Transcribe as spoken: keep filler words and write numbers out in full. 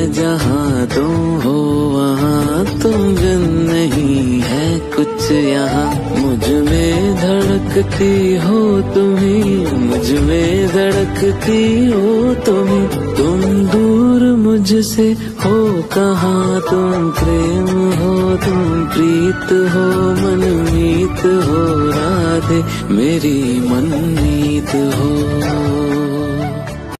जहाँ तुम हो वहाँ तुम बिन नहीं है कुछ यहाँ। मुझ में धड़कती हो तुम्ही, मुझ में धड़कती हो तुम्ही। तुम दूर मुझसे हो कहाँ, तुम प्रेम हो तुम प्रीत हो मनमीत हो। राधे मेरी मनमीत हो।